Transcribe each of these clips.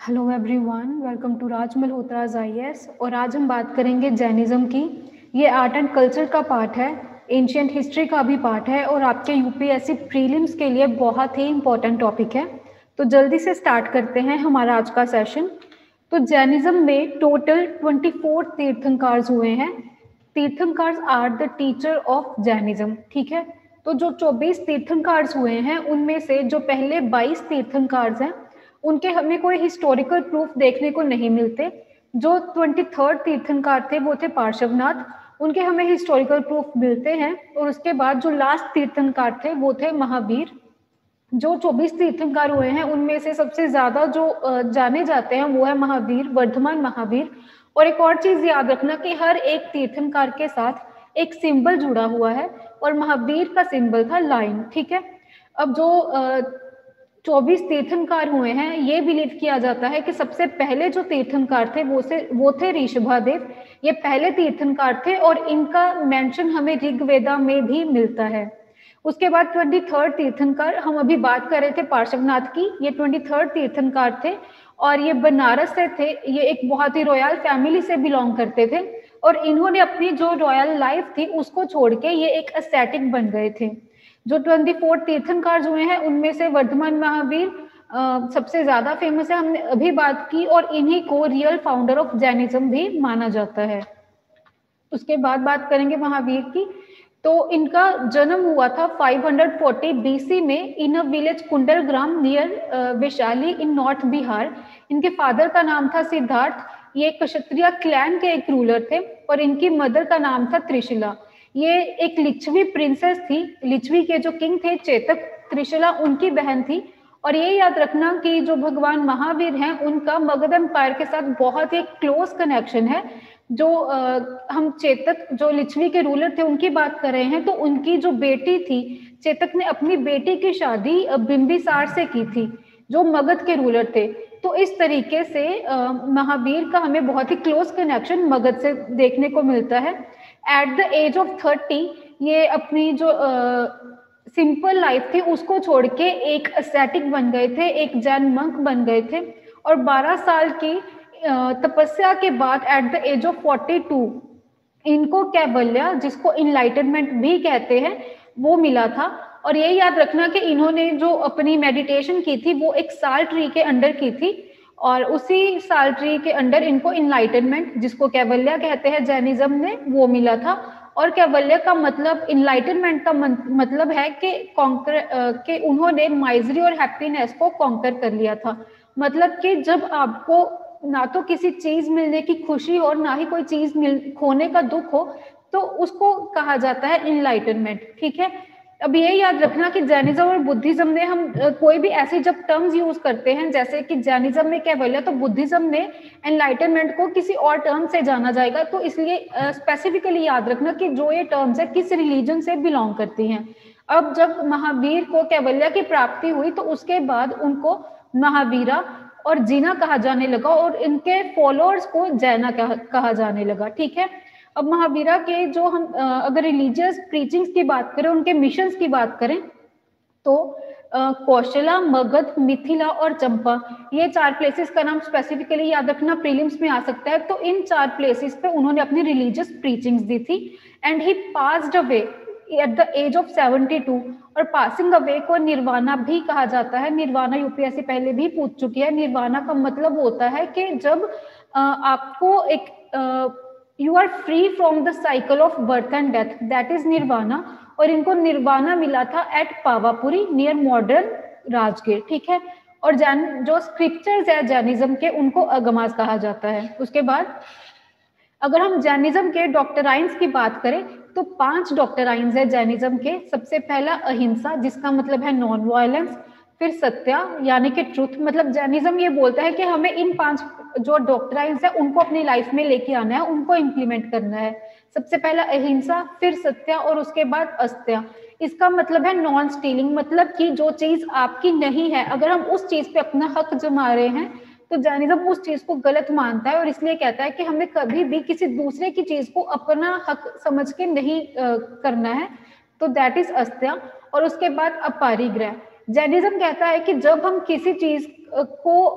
Hello everyone, welcome to Raj Malhotra's IAS. और आज हम बात करेंगे जैनिज्म की। ये आर्ट एंड कल्चर का पार्ट है, एंशियंट हिस्ट्री का भी पार्ट है और आपके यूपीएससी प्रीलिम्स के लिए बहुत ही इम्पोर्टेंट टॉपिक है। तो जल्दी से स्टार्ट करते हैं हमारा आज का सेशन। तो जैनिज्म में टोटल 24 तीर्थंकार हुए हैं। Tirthankara are the teacher of Jainism, ठीक है। तो जो 24 तीर्थंकार हुए हैं उनमें से जो पहले 22 तीर्थंकार हैं उनके हमें कोई हिस्टोरिकल प्रूफ देखने को नहीं मिलते। जो 23rd तीर्थंकार थे वो थे पार्श्वनाथ, उनके हमें हिस्टोरिकल प्रूफ मिलते हैं। और उसके बाद जो लास्ट तीर्थंकार थे वो थे महावीर। जो 24 तीर्थंकार हुए हैं उनमें से सबसे ज्यादा जो जाने जाते हैं वो है महावीर, वर्धमान महावीर। और एक और चीज याद रखना कि हर एक तीर्थंकार के साथ एक सिंबल जुड़ा हुआ है और महावीर का सिंबल था लाइन, ठीक है। अब जो 24 तीर्थंकार हुए हैं ये बिलीव किया जाता है कि सबसे पहले जो तीर्थंकार थे वो थे ऋषभादेव। ये पहले तीर्थंकार थे और इनका मेंशन हमें ऋग्वेदा में भी मिलता है। उसके बाद 23rd तीर्थंकर, हम अभी बात कर रहे थे पार्श्वनाथ की, ये 23rd तीर्थंकार थे और ये बनारस से थे। ये एक बहुत ही रॉयल फैमिली से बिलोंग करते थे और इन्होंने अपनी जो रॉयल लाइफ थी उसको छोड़ के ये एक एस्थेटिक बन गए थे। जो 24 तीर्थंकार हुए हैं उनमें से वर्धमान महावीर सबसे ज्यादा फेमस है, हमने अभी बात की, और इन्हीं को रियल फाउंडर ऑफ जैनिज्म भी माना जाता है। उसके बाद बात करेंगे महावीर की। तो इनका जन्म हुआ था 540 बीसी में in a village Kundalgram near Vaishali in north Bihar. इनके फादर का नाम था सिद्धार्थ, ये क्षत्रिय क्लैन के एक रूलर थे और इनकी मदर का नाम था त्रिशिला। ये एक लिच्छवी प्रिंसेस थी। लिच्छवी के जो किंग थे चेतक, त्रिशिला उनकी बहन थी। और ये याद रखना कि जो भगवान महावीर हैं उनका मगध एम्पायर के साथ बहुत ही क्लोज कनेक्शन है। जो हम चेतक जो लिच्छवी के रूलर थे उनकी बात कर रहे हैं, तो उनकी जो बेटी थी, चेतक ने अपनी बेटी की शादी बिंबिसार से की थी जो मगध के रूलर थे। तो इस तरीके से महावीर का हमें बहुत ही क्लोज कनेक्शन मगध से देखने को मिलता है। एट द एज ऑफ 30 ये अपनी जो सिंपल लाइफ थी उसको छोड़ के एक एस्थेटिक बन गए थे, एक जैन मंक बन गए थे। और 12 साल की तपस्या के बाद एट द एज ऑफ 42 इनको कैवल्य, जिसको इनलाइटनमेंट भी कहते हैं, वो मिला था। और ये याद रखना कि इन्होंने जो अपनी मेडिटेशन की थी वो एक साल ट्री के अंडर की थी और उसी साल ट्री के अंडर इनको इनलाइटनमेंट, जिसको कैवल्य कहते हैं जैनिज्म में, वो मिला था। और कैवल्य का मतलब, इनलाइटनमेंट का मतलब है कि कॉन्कर कि उन्होंने माइजरी और हैप्पीनेस को कॉन्कर कर लिया था। मतलब कि जब आपको ना तो किसी चीज मिलने की खुशी हो और ना ही कोई चीज खोने का दुख हो, तो उसको कहा जाता है इनलाइटनमेंट, ठीक है। अब ये याद रखना कि जैनिज्म और बुद्धिज्म में हम कोई भी ऐसी जब टर्म्स यूज करते हैं, जैसे कि जैनिज्म में कैवल्य, तो बुद्धिज्म में एनलाइटनमेंट को किसी और टर्म से जाना जाएगा। तो इसलिए स्पेसिफिकली याद रखना कि जो ये टर्म्स है किस रिलीजन से बिलोंग करती हैं। अब जब महावीर को कैवल्य की प्राप्ति हुई तो उसके बाद उनको महावीरा और जीना कहा जाने लगा और इनके फॉलोअर्स को जैना कहा जाने लगा, ठीक है। अब महावीरा के जो हम अगर रिलीजियस प्रीचिंग्स की बात करें, उनके मिशंस की बात करें, तो कौशला, मगध, मिथिला और चंपा, ये 4 प्लेसेस का नाम स्पेसिफिकली याद रखना, प्रीलिम्स में आ सकता है। तो इन 4 प्लेसेस पे उन्होंने अपनी रिलीजियस प्रीचिंग्स दी थी। And he passed away at the age of 72। और पासिंग अवे को निर्वाणा भी कहा जाता है। निर्वाणा यूपीएससी पहले भी पूछ चुकी है। निर्वाणा का मतलब होता है कि जब आपको एक you are free from the cycle of birth and death, that is nirvana. और इनको निर्वाणा मिला था at Pawapuri near modern Rajgir, ठीक है। और जो स्क्रिप्चर्स है जैनिज्म के, उनको अगमास कहा जाता है। उसके बाद अगर हम जैनिज्म के डॉक्टराइंस की बात करें तो 5 डॉक्टराइंस है जैनिज्म के। सबसे पहला अहिंसा, जिसका मतलब है नॉन वायलेंस। फिर सत्या यानी कि ट्रुथ, मतलब जैनिज्म ये बोलता है कि हमें इन 5 जो डॉक्टराइंस है उनको अपनी लाइफ में लेके आना है, उनको इम्प्लीमेंट करना है। सबसे पहला अहिंसा, फिर सत्या और उसके बाद अस्त्या। इसका मतलब है नॉन स्टीलिंग, मतलब कि जो चीज आपकी नहीं है अगर हम उस चीज पे अपना हक जमा रहे हैं तो जैनिज्म उस चीज को गलत मानता है और इसलिए कहता है कि हमें कभी भी किसी दूसरे की चीज को अपना हक समझ के नहीं करना है। तो दैट इज अस्त्या। और उसके बाद अपरिग्रह। जैनिज्म कहता है कि जब हम किसी चीज को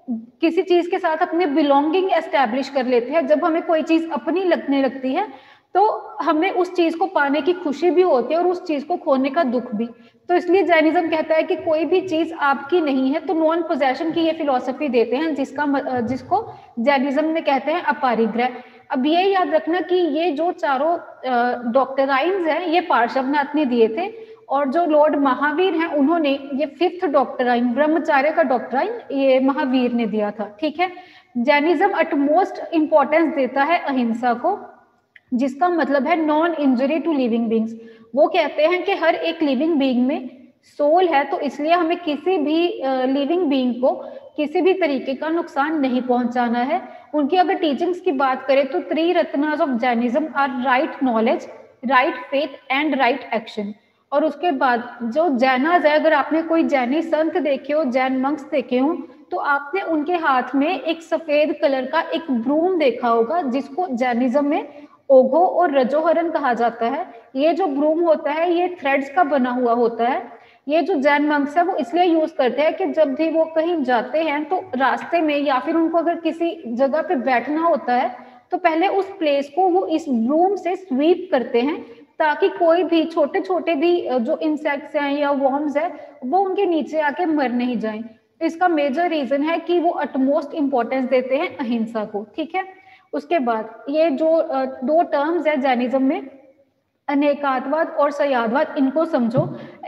किसी चीज के साथ अपने बिलोंगिंग एस्टेब्लिश कर लेते हैं। जब हमें कोई चीज अपनी लगने लगती है तो हमें उस चीज को पाने की खुशी भी होती है और उस चीज को खोने का दुख भी। तो इसलिए जैनिज्म कहता है कि कोई भी चीज आपकी नहीं है, तो नॉन पोजेशन की ये फिलॉसफी देते हैं, जिसको जैनिज्म में कहते हैं अपरिग्रह। अब ये याद रखना कि ये जो चारों डॉक्टराइन्स हैं ये पार्श्वनाथ ने दिए थे, और जो लॉर्ड महावीर हैं उन्होंने ये फिफ्थ डॉक्टराइन, ब्रह्मचार्य का डॉक्टराइन, ये महावीर ने दिया था। ठीक है, जैनिज्म अटमोस्ट इंपॉर्टेंस देता है अहिंसा को, जिसका मतलब है non injury to living beings. वो कहते हैं कि हर एक लिविंग बीइंग में सोल है, तो इसलिए हमें किसी भी लिविंग बीइंग को किसी भी तरीके का नुकसान नहीं पहुंचाना है। उनकी अगर टीचिंग्स की बात करें तो 3 ratnas of Jainism are right knowledge, right faith and right action. और उसके बाद जो जैनाज है, अगर आपने कोई जैनी संत देखे हो, जैन मंक्स देखे हो, तो आपने उनके हाथ में एक सफेद कलर का एक ब्रूम देखा होगा, जिसको जैनिज्म में ओघो और रजोहरन कहा जाता है। ये जो ब्रूम होता है ये थ्रेड्स का बना हुआ होता है। ये जो जैन मंक्स है वो इसलिए यूज करते हैं कि जब भी वो कहीं जाते हैं तो रास्ते में या फिर उनको अगर किसी जगह पे बैठना होता है तो पहले उस प्लेस को वो इस ब्रूम से स्वीप करते हैं, ताकि कोई भी छोटे छोटे भी जो इंसेक्ट्स हैं या वॉर्म्स है वो उनके नीचे आके मर नहीं जाएं। इसका मेजर रीजन है कि वो अटमोस्ट इंपॉर्टेंस देते हैं अहिंसा को। ठीक है, उसके बाद ये जो 2 टर्म्स है जैनिज्म में, अनेकातवाद और सयादवाद, इनको समझो।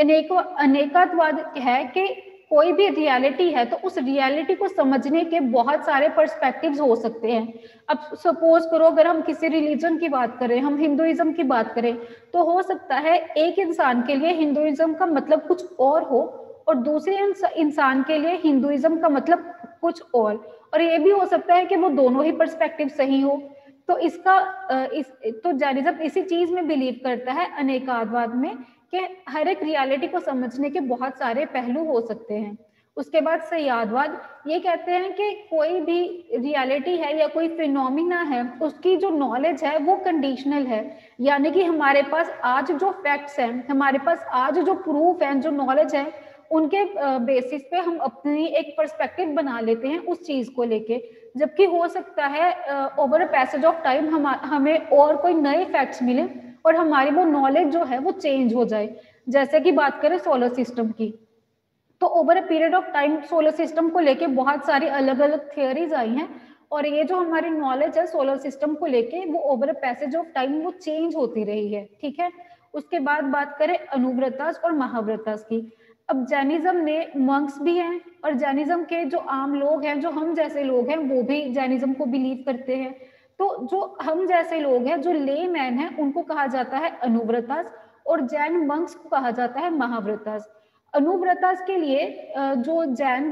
अनेकातवाद है कि कोई भी रियलिटी है तो उस रियलिटी को समझने के बहुत सारे पर्सपेक्टिव्स हो सकते हैं। अब सपोज करो अगर हम किसी रिलीजन की बात करें, हम हिंदुइज्म की बात करें, तो हो सकता है एक इंसान के लिए हिंदुइज्म का मतलब कुछ और हो और दूसरे इंसान के लिए हिंदुइज्म का मतलब कुछ और ये भी हो सकता है कि वो दोनों ही पर्सपेक्टिव सही हो। तो तो जैनिज्म इसी चीज में बिलीव करता है, अनेकातवाद में, कि हर एक रियलिटी को समझने के बहुत सारे पहलू हो सकते हैं। उसके बाद सयादवाद, ये कहते हैं कि कोई भी रियलिटी है या कोई फिनोमिना है, उसकी जो नॉलेज है वो कंडीशनल है। यानी कि हमारे पास आज जो फैक्ट्स हैं, हमारे पास आज जो प्रूफ हैं, जो नॉलेज है, उनके बेसिस पे हम अपनी एक पर्सपेक्टिव बना लेते हैं उस चीज को लेके। जबकि हो सकता है over a passage of time हमें और कोई नए फैक्ट्स मिले और हमारी वो नॉलेज जो है वो चेंज हो जाए। जैसे कि बात करें सोलर सिस्टम की, तो over a period of time solar system को लेके बहुत सारी अलग अलग थियोरीज आई हैं, और ये जो हमारी नॉलेज है सोलर सिस्टम को लेके वो over a passage of time वो चेंज होती रही है। ठीक है, उसके बाद बात करें अनुव्रतास और महाव्रतास की। अब जैनिज्म में मंक्स भी हैं और जैनिज्म के जो आम लोग हैं, जो हम जैसे लोग हैं, वो भी जैनिज्म को बिलीव करते हैं। तो जो हम जैसे लोग हैं, जो ले मैन है, उनको कहा जाता है अनुव्रतास, और जैन मंक्स को कहा जाता है महाव्रतास। अनुव्रतास के लिए जो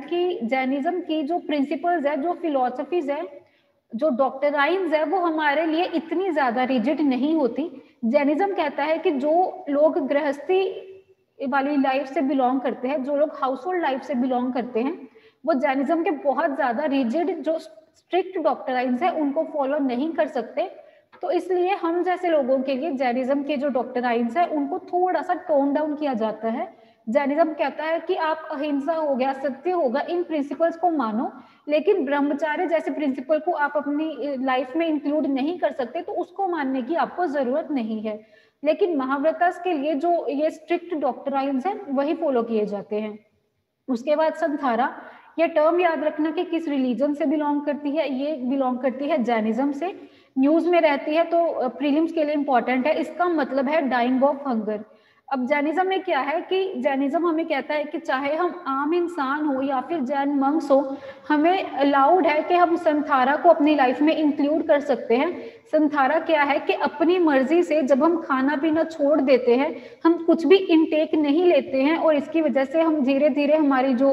जैनिज्म की जो प्रिंसिपल्स है, जो फिलोसफीज है, जो डॉक्टराइन्स है, वो हमारे लिए इतनी ज्यादा रिजिड नहीं होती। जैनिज्म कहता है कि जो लोग गृहस्थी वाली लाइफ से बिलोंग करते हैं, जो लोग हाउस होल्ड लाइफ से बिलोंग करते हैं, वो जैनिज्म के बहुत ज्यादा रिजिड जो स्ट्रिक्ट डॉक्टराइन्स है उनको फॉलो नहीं कर सकते। तो इसलिए हम जैसे लोगों के लिए जैनिज्म के जो डॉक्टराइन्स है उनको थोड़ा सा टोन डाउन किया जाता है। जैनिज्म कहता है कि आप अहिंसा हो गया, सत्य होगा, इन प्रिंसिपल्स को मानो, लेकिन ब्रह्मचार्य जैसे प्रिंसिपल को आप अपनी लाइफ में इंक्लूड नहीं कर सकते, तो उसको मानने की आपको जरूरत नहीं है। लेकिन महाव्रतास के लिए जो ये स्ट्रिक्ट डॉक्टराइन्स हैं वही फॉलो किए जाते हैं। उसके बाद संथारा, ये टर्म याद रखना कि किस रिलीजन से बिलोंग करती है। ये बिलोंग करती है जैनिज्म से, न्यूज में रहती है तो प्रीलिम्स के लिए इंपॉर्टेंट है। इसका मतलब है डाइंग ऑफ हंगर। अब जैनिज्म में क्या है कि जैनिज्म हमें कहता है कि चाहे हम आम इंसान हो या फिर जैन मंक्स हो, हमें अलाउड है कि हम संथारा को अपनी लाइफ में इंक्लूड कर सकते हैं। संथारा क्या है कि अपनी मर्जी से जब हम खाना पीना छोड़ देते हैं, हम कुछ भी इनटेक नहीं लेते हैं, और इसकी वजह से हम धीरे धीरे हमारी जो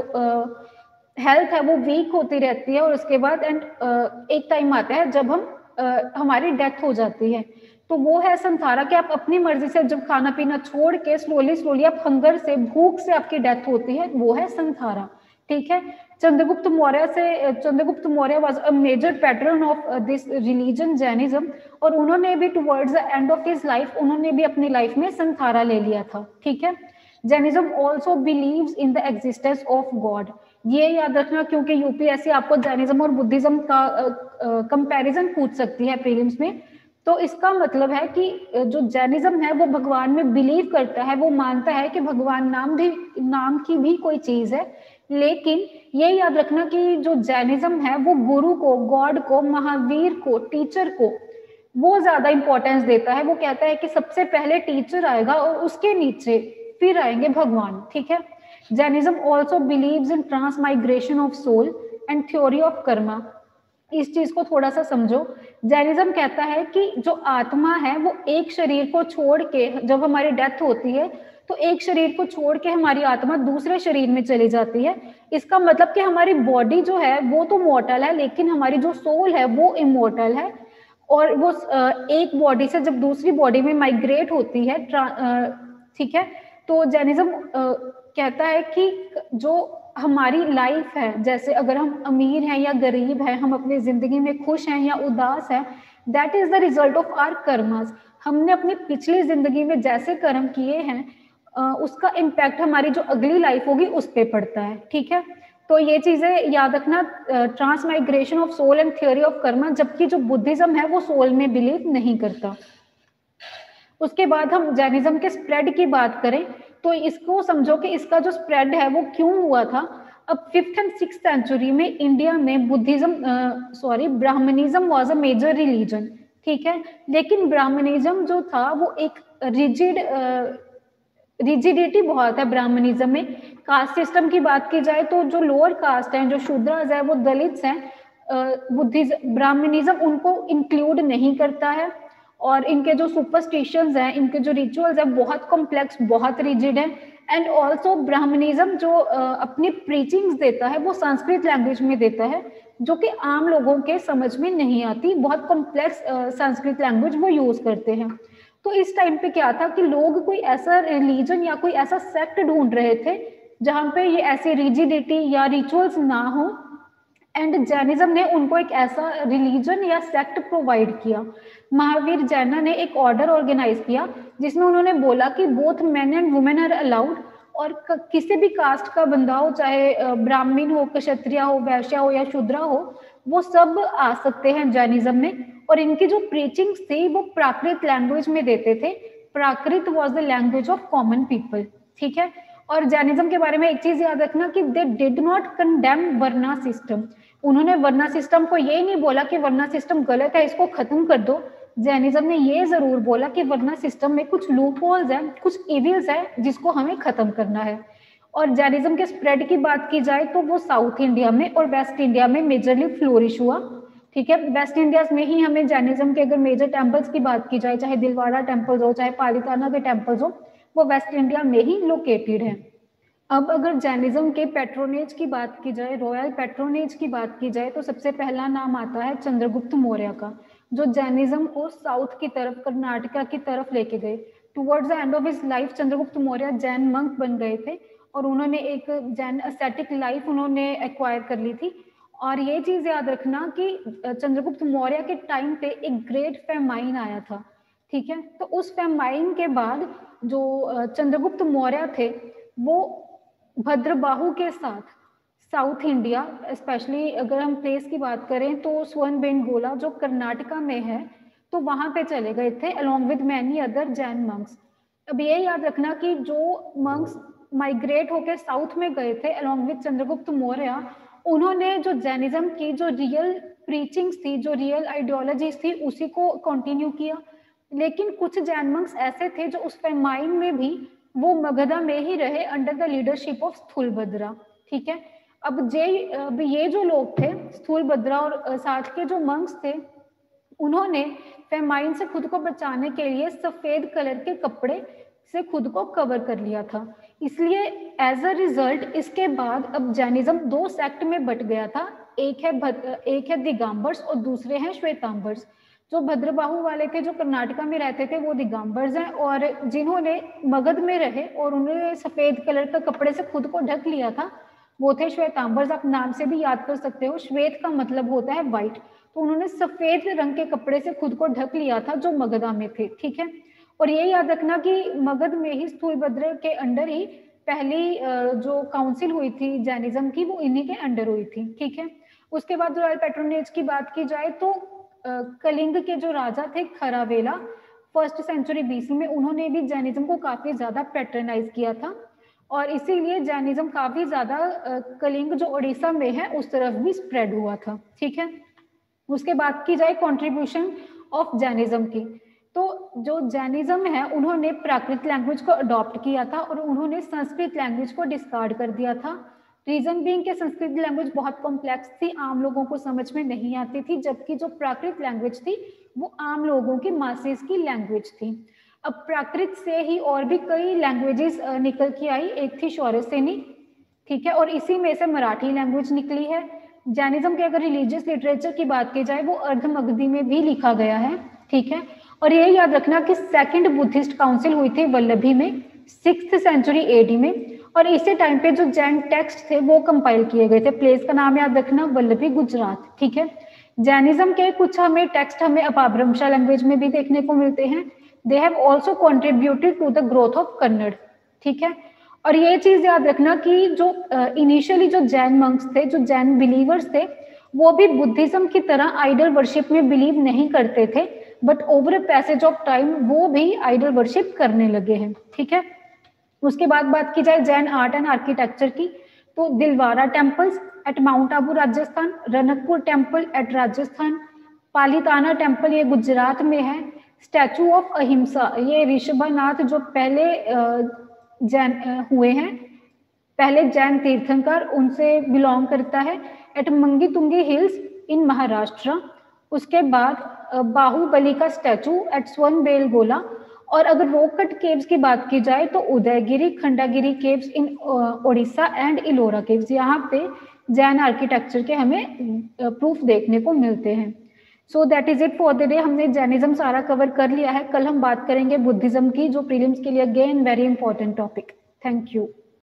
हेल्थ है वो वीक होती रहती है, और उसके बाद एक टाइम आता है जब हम हमारी डेथ हो जाती है। तो वो है संथारा कि आप अपनी मर्जी से जब खाना पीना छोड़ के स्लोली स्लोली आप हंगर से, भूख से आपकी डेथ होती है, वो है संथारा। ठीक है, Chandragupta Maurya was a major pattern of this religion Jainism, और उन्होंने भी towards the end of his life उन्होंने भी अपनी लाइफ में संथारा ले लिया था। ठीक है, Jainism also believes in the existence of God. ये याद रखना, क्योंकि यूपीएससी आपको जैनिज्म और बुद्धिज्म का कंपैरिजन पूछ सकती है प्रीलिम्स में। तो इसका मतलब है कि जो जैनिज्म है वो भगवान में बिलीव करता है, वो मानता है कि भगवान नाम की भी कोई चीज है। लेकिन ये याद रखना कि जो जैनिज्म है वो गुरु को, गॉड को, महावीर को, टीचर को वो ज्यादा इंपॉर्टेंस देता है। वो कहता है कि सबसे पहले टीचर आएगा और उसके नीचे फिर आएंगे भगवान, ठीक है। Jainism also believes in transmigration of soul and theory of karma. इस चीज को थोड़ा सा समझो। जैनिज्म कहता है कि जो आत्मा है वो एक शरीर को छोड़ के, जब हमारी डेथ होती है तो एक शरीर को छोड़ के हमारी आत्मा दूसरे शरीर में चली जाती है। इसका मतलब कि हमारी बॉडी जो है वो तो मॉर्टल है, लेकिन हमारी जो सोल है वो इमोर्टल है। और वो एक बॉडी से जब दूसरी बॉडी में माइग्रेट होती है, ठीक है। तो जैनिज्म कहता है कि जो हमारी लाइफ है, जैसे अगर हम अमीर हैं या गरीब हैं, हम अपनी जिंदगी में खुश हैं या उदास हैं, that is the result of our karmas. हमने अपनी पिछली जिंदगी में जैसे कर्म किए हैं उसका इम्पैक्ट हमारी जो अगली लाइफ होगी उस पर पड़ता है, ठीक है। तो ये चीजें याद रखना, transmigration of soul and theory of karma. जबकि जो बुद्धिज्म है वो सोल में बिलीव नहीं करता। उसके बाद हम जैनिज्म के स्प्रेड की बात करें तो इसको समझो कि इसका जो स्प्रेड है वो क्यों हुआ था। अब 5th एंड 6th सेंचुरी में इंडिया में Brahmanism was a major religion, ठीक है। लेकिन ब्राह्मणिज्म जो था वो एक रिजिडिटी बहुत है ब्राह्मणिज्म में। कास्ट सिस्टम की बात की जाए तो जो लोअर कास्ट हैं, जो शूद्रास है, वो दलित्स हैं, ब्राह्मणिज्म उनको इंक्लूड नहीं करता है। और इनके जो सुपरस्टिशंस हैं, इनके जो रिचुअल्स हैं, बहुत कॉम्प्लेक्स, बहुत रिजिड है। एंड ऑल्सो ब्राह्मणिज्म जो अपनी प्रीचिंग्स देता है वो संस्कृत लैंग्वेज में देता है, जो कि आम लोगों के समझ में नहीं आती। बहुत कॉम्प्लेक्स संस्कृत लैंग्वेज वो यूज करते हैं। तो इस टाइम पे क्या था कि लोग कोई ऐसा रिलीजन या कोई ऐसा सेक्ट ढूंढ रहे थे जहां पे ये ऐसी रिजिडिटी या रिचुअल्स ना हो। एंड जैनिज्म ने उनको एक ऐसा रिलीजन या सेक्ट प्रोवाइड किया। महावीर जैन ने एक ऑर्डर ऑर्गेनाइज किया जिसमें उन्होंने बोला कि both men and women are allowed. और किसी भी कास्ट का बंदा हो, चाहे ब्राह्मण हो, क्षत्रिय हो, वैश्य हो या शूद्र हो, वो सब आ सकते हैं जैनिज्म में। और इनकी जो प्रीचिंग्स थी वो प्राकृत लैंग्वेज में देते थे। Prakrit was the language of common people, ठीक है। और जैनिज्म के बारे में एक चीज याद रखना कि they did not condemn varna system. उन्होंने वर्ना सिस्टम को ये नहीं बोला कि वर्ना सिस्टम गलत है, इसको खत्म कर दो। जैनिज्म ने ये जरूर बोला कि वर्ना सिस्टम में कुछ लूप होल्स हैं, कुछ इविल्स है जिसको हमें खत्म करना है। और जैनिज्म के स्प्रेड की बात की जाए तो वो साउथ इंडिया में और वेस्ट इंडिया में मेजरली फ्लोरिश हुआ, ठीक है। वेस्ट इंडिया में ही हमें जैनिज्म के अगर मेजर टेम्पल्स की बात की जाए, चाहे दिलवाड़ा टेम्पल्स हो, चाहे पालिताना के टेम्पल्स हो, वो वेस्ट इंडिया में ही लोकेटेड है। अब अगर जैनिज्म के पैट्रोनेज की बात की जाए, रॉयल पैट्रोनेज की बात की जाए, तो सबसे पहला नाम आता है चंद्रगुप्त मौर्य का, जो जैनिज्म को साउथ की तरफ, कर्नाटका की तरफ लेके गए। Towards the end of his life Chandragupta Maurya Jain monk बन गए थे और उन्होंने एक जैन एस्थेटिक लाइफ उन्होंने एक्वायर कर ली थी। और ये चीज याद रखना कि चंद्रगुप्त मौर्य के टाइम पे एक ग्रेट फेमाइन आया था, ठीक है। तो उस फेमाइन के बाद जो चंद्रगुप्त मौर्य थे वो भद्रबाहु के साथ साउथ इंडिया, स्पेशली अगर हम प्लेस की बात करें तो स्वर्ण जो कर्नाटका में है, तो वहां पे चले गए थे along with many other Jain monks. अब ये याद रखना कि जो मंक्स माइग्रेट होकर साउथ में गए थे अलोंग विद चंद्रगुप्त मौर्य, उन्होंने जो जैनिज्म की जो रियल प्रीचिंग्स थी, जो रियल आइडियोलॉजीज थी, उसी को कंटिन्यू किया। लेकिन कुछ जैन मंक्स ऐसे थे जो उस फेमाइन में भी वो मगधा में ही रहे under the leadership of Sthulabhadra, ठीक है। अब ये जो लोग थे स्थूलभद्रा और साथ के जो मंक्स थे, उन्होंने फेमाइन से खुद को बचाने के लिए सफेद कलर के कपड़े से खुद को कवर कर लिया था। इसलिए एज अ रिजल्ट इसके बाद अब जैनिज्म दो सेक्ट में बट गया था। एक है दिगंबर्स और दूसरे हैं श्वेतांबर्स। जो भद्रबाहु वाले थे, जो कर्नाटका में रहते थे, वो दिगंबर्स हैं, और जिन्होंने मगध में रहे और उन्होंने सफेद कलर का कपड़े से खुद को ढक लिया था, वो थे श्वेतांबर्स। आप नाम से भी याद कर सकते हो, श्वेत का मतलब होता है व्हाइट। तो उन्होंने सफेद रंग के कपड़े से खुद को ढक लिया था जो मगधा में थे, ठीक है। और ये याद रखना कि मगध में ही स्थूलभद्र के अंडर ही पहली जो काउंसिल हुई थी जैनिज्म की वो इन्हीं के अंडर हुई थी, ठीक है। उसके बाद रॉयल पैट्रोनेज की बात की जाए तो कलिंग के जो राजा थे खरावेला, फर्स्ट सेंचुरी बीसी में, उन्होंने भी जैनिज्म को काफी ज्यादा पैट्रनाइज किया था और इसीलिए जैनिज्म काफी ज्यादा कलिंग जो उड़ीसा में है उस तरफ भी स्प्रेड हुआ था, ठीक है। उसके बाद की जाए कंट्रीब्यूशन ऑफ जैनिज्म की, तो जो जैनिज्म है उन्होंने प्राकृत लैंग्वेज को अडॉप्ट किया था और उन्होंने संस्कृत लैंग्वेज को डिस्कार्ड कर दिया था। रीजन बीइंग कि संस्कृत लैंग्वेज बहुत कॉम्प्लेक्स थी, आम लोगों को समझ में नहीं आती थी, जबकि जो प्राकृत लैंग्वेज थी वो आम लोगों की मासेस की लैंग्वेज थी। अब प्राकृत से ही और भी कई लैंग्वेजेस निकल के आई, एक थी शौरसेनी, ठीक है, और इसी में से मराठी लैंग्वेज निकली है। जैनिज्म के अगर रिलीजियस लिटरेचर की बात की जाए वो अर्धमगधी में भी लिखा गया है, ठीक है। और ये याद रखना कि सेकंड बुद्धिस्ट काउंसिल हुई थी वल्लभी में 6th सेंचुरी एडी में, और इसी टाइम पे जो जैन टेक्स्ट थे वो कंपाइल किए गए थे। प्लेस का नाम याद रखना, वल्लभी गुजरात, ठीक है। जैनिज्म के कुछ हमें टेक्स्ट हमें अपभ्रंशा लैंग्वेज में भी देखने को मिलते हैं। They have also contributed to the growth of Kannada, ठीक है। और ये चीज याद रखना कि जो इनिशियली जो जैन मंक्स थे, जो जैन बिलीवर्स थे, वो भी बुद्धिज्म की तरह आइडल वर्शिप में बिलीव नहीं करते थे, but over passage of time वो भी आइडल वर्शिप करने लगे हैं, ठीक है। उसके बाद बात की जाए जैन आर्ट एंड आर्किटेक्चर की, तो Dilwara temples at Mount Abu Rajasthan, Ranakpur temple at Rajasthan, Palitana temple ये गुजरात में है, स्टैचू ऑफ अहिंसा ये ऋषभनाथ जो पहले जैन हुए हैं, पहले जैन तीर्थंकर, उनसे बिलोंग करता है, एट मंगी तुंगी हिल्स इन महाराष्ट्र। उसके बाद बाहुबली का स्टैचू एट स्वर्ण बेलगोला। और अगर रॉक कट केव्स की बात की जाए तो Udayagiri, Khandagiri caves in Odisha and Ellora caves, यहाँ पे जैन आर्किटेक्चर के हमें प्रूफ देखने को मिलते हैं। So that is it for the day. हमने जैनिज्म सारा कवर कर लिया है। कल हम बात करेंगे बुद्धिज्म की, जो प्रीलिम्स के लिए again very important topic. Thank you.